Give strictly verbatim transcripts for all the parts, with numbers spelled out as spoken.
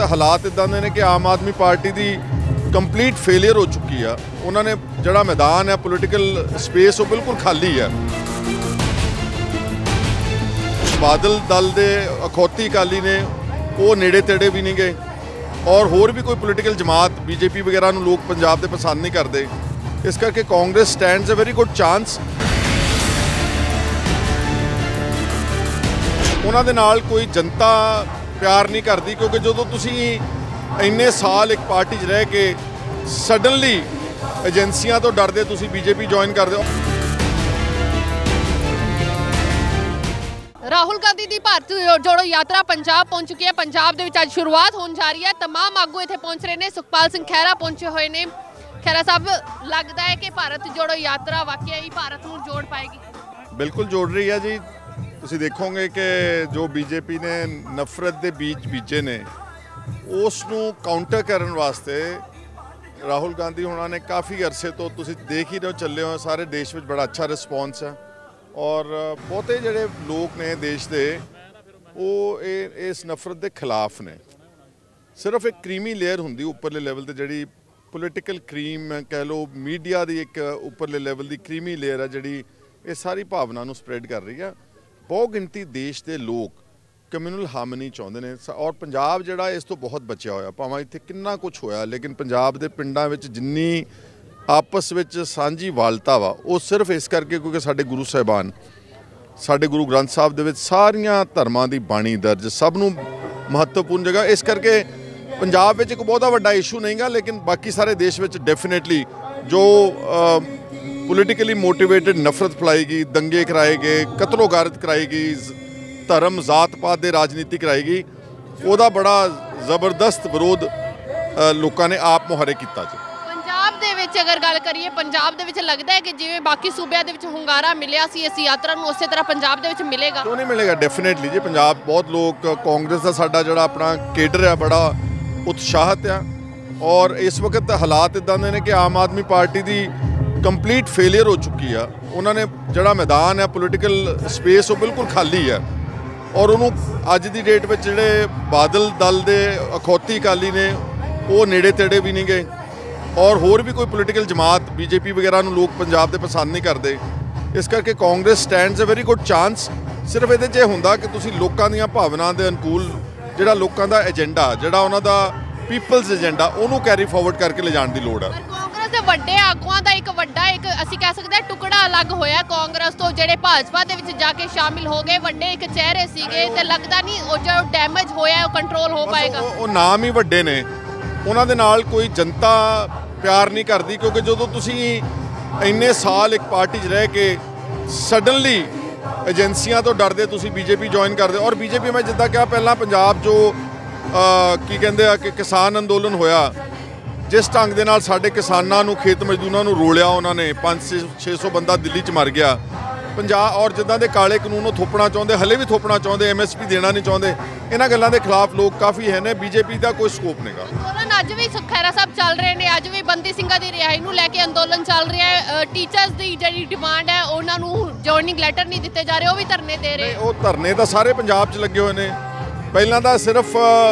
हालात इदां दे ने कि आम आदमी पार्टी की कंप्लीट फेलियर हो चुकी है। उन्होंने जिहड़ा मैदान है पोलिटिकल स्पेस वो बिल्कुल खाली है। बादल दल के अखौती अकाली ने वो नेड़े तेड़े भी नहीं गए और होर भी कोई पोलिटिकल जमात बीजेपी वगैरह नूं लोग पंजाब दे पसंद नहीं करते। इस करके Congress stands a very good chance. उन्हां दे नाल कोई जनता प्यार नहीं करती, क्योंकि जो तुसी इन्ने साल एक पार्टी च रह के सडनली एजेंसियां तो डरदे तुसी बीजेपी ज्वाइन कर दो। राहुल गांधी की भारत जोड़ो यात्रा पंजाब पहुंच चुकी है। पंजाब दे विच अज शुरुआत होने जा रही है। तमाम आगू इत्थे पहुंच रहे हैं। सुखपाल सिंह खैरा पहुंचे हुए हैं। खैरा साहब, लगता है कि भारत जोड़ो यात्रा वाकई ही भारत को जोड़ पाएगी? बिल्कुल जोड़ रही है जी। तुसीं देखोगे कि जो बीजेपी ने नफरत के बीज बीजे ने उसनूं काउंटर करने वास्ते राहुल गांधी होना ने काफ़ी अरसे तो तुसीं देख ही रहे हो, चले हो सारे देश में बड़ा अच्छा रिस्पॉन्स है। और बहुते जिहड़े लोग ने देश के वो इस नफरत के खिलाफ ने। सिर्फ एक क्रीमी लेयर होंदी उपरले लेवल ते जिहड़ी पोलिटिकल क्रीम कह लो, मीडिया की एक उपरले लेवल की क्रीमी लेयर है जिहड़ी ये सारी भावना नूं स्प्रेड कर रही है। बहुत गिनती देश के लोग कम्यूनल हार्मनी चाहते हैं और पंजाब जिहड़ा इस तो बहुत बचिया होया। भावें इत्थे कितना कुछ होया लेकिन पंजाब के पिंडां विच जिन्नी आपस विच सांझी वालता वा वो सिर्फ इस करके क्योंकि साडे गुरु साहिबान साडे गुरु ग्रंथ साहब दे विच सारियां धर्मां दी बाणी दर्ज, सब नूं महत्वपूर्ण जगह। इस करके पंजाब विच एक बहुत वड्डा इशू नहीं गा, लेकिन बाकी सारे देश विच डेफिनेटली जो पोलिटिकली मोटिवेटेड नफरत फैलाई गई, दंगे कराए गए, कतलो गारत कराई गई, धर्म जात पात दे राजनीति कराई गई, उसका बड़ा जबरदस्त विरोध लोगों ने आप मुहारे किया जी। पंजाब दे विच अगर गल करिए, पंजाब दे विच लगता है कि जिवें बाकी सूबिਆਂ ਦੇ ਵਿੱਚ ਹੁੰਗਾਰਾ ਮਿਲਿਆ ਸੀ इस यात्रा ਨੂੰ, उसे तरह पंजाब दे विच मिलेगा? क्यों नहीं मिलेगा? डेफिनेटली जी। पंजाब बहुत लोग कांग्रेस का साडा जिहड़ा अपना केडर है बड़ा उत्साहित है और इस वक्त हालात इदां दे ने कि आम आदमी पार्टी की कंप्लीट फेलियर हो चुकी है। उन्होंने जिहड़ा मैदान है पोलिटिकल स्पेस वो बिल्कुल खाली है और उन्होंने अज की डेट में जिहड़े बादल दल के अखौती अकाली ने वो नेड़े तेड़े भी नहीं गए और होर भी कोई पोलिटिकल जमात बीजेपी वगैरह नूं लोग पंजाब दे पसंद नहीं करते। इस करके Congress stands a very good chance. सिर्फ ये जे हुंदा कि तुसीं लोकां दीयां भावनां दे अनुकूल जिहड़ा लोकां दा एजेंडा जिहड़ा उन्हां दा पीपल्स एजेंडा उहनूं कैरी फॉरवर्ड करके ले जाण दी लोड़ है। कांग्रेस दे वड्डे आगूआं दा एक वड्डा एक असीं कह सकदे हां टुकड़ा अलग होया कांग्रेस तो, जिहड़े भाजपा दे विच जाके शामिल हो गए। वड्डे एक चेहरे सीगे ते लगदा नहीं वो जो डैमेज होया वो कंट्रोल हो पाएगा। वो नाम ही वड्डे ने, उन्हां दे नाल कोई जनता प्यार नहीं करती, क्योंकि जो तुसी इन्ने साल एक पार्टी च रह के सडनली एजेंसियां तो डरदे तुसी बीजेपी ज्वाइन कर दो। और बीजेपी मैं जिद्दां कहा पहला पंजाब जो आ, की कहते हैं कि किसान अंदोलन होया, जिस ढंग दे नाल साडे किसानां नूं खेत मजदूरां नूं रोलिया उन्होंने, पाँच छे सौ बंदा दिल्ली च मर गया पंजाब। और जिद्दां दे काले कानून थोपना चाहते, हले भी थोपना चाहते, एम एस पी देना नहीं चाहते, इन्हां गल्लां दे खिलाफ लोग काफ़ी है ने। बीजेपी का कोई स्कोप नहीं गा। अंदोलन अज भी खैरा साहब चल रहे हैं, अज भी बंदी ਸਿੰਘਾਂ ਦੀ रिहाई ਨੂੰ ਲੈ ਕੇ अंदोलन चल रहा है। टीचर्स की जी डिमांड है उन्होंने जॉइनिंग लैटर नहीं दिते जा रहे, वो भी धरने दे रहे। वो धरने तो सारे पंजाब च लगे हुए हैं। पहला तो सिर्फ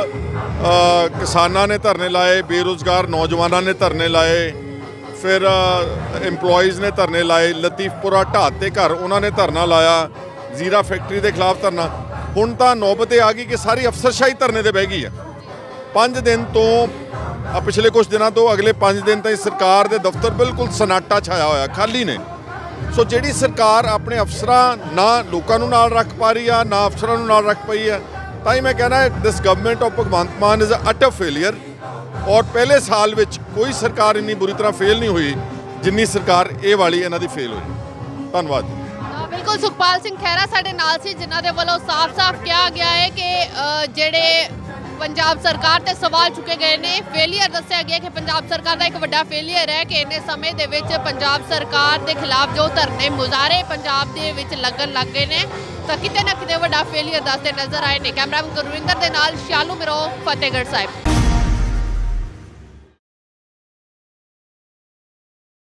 किसानां ने धरने लाए, बेरोज़गार नौजवानों ने धरने लाए, फिर एम्पलॉयज़ ने धरने लाए, लतीफपुरा ढाते घर उन्होंने धरना लाया, जीरा फैक्ट्री के खिलाफ धरना। हुण तां नौबत आ गई कि सारी अफसरशाही धरने ते बह गई है। पाँच दिन तो पिछले कुछ दिनों तो अगले पाँच दिन तक सरकार के दफ्तर बिल्कुल सन्नाटा छाया होया, खाली ने। सो जिहड़ी सरकार अपने अफसरां ना लोगों नूं नाल रख पा रही है ना अफसरां नूं नाल रख पाई है, तां ही मैं कहना दिस गवर्नमेंट ऑफ भगवंत मान इज़ अ अटर फेलियर। और पहले साल विच कोई सरकार इन्नी बुरी तरह फेल नहीं हुई जिन्नी सरकार ये वाली इन्हां दी फेल हुई। धन्यवाद। बिल्कुल सुखपाल सिंह खैरा साडे नाल सी, जिन्हां दे वल्लों साफ साफ कहा गया है कि जिहड़े पंजाब सरकार ते सवाल चुके गए ने, फेलियर दस्सिया गया कि पंजाब सरकार का एक वड्डा फेलियर है कि इन्ने समय दे विच पंजाब सरकार के खिलाफ जो धरने मुजाहरे पंजाब दे विच लगन लग गए ने, तो किते ना किते वड्डा फेलियर दसदे नजर आए ने। कैमरामैन गुरविंदर दे नाल शालू मिरो, फतेहगढ़ साहिब।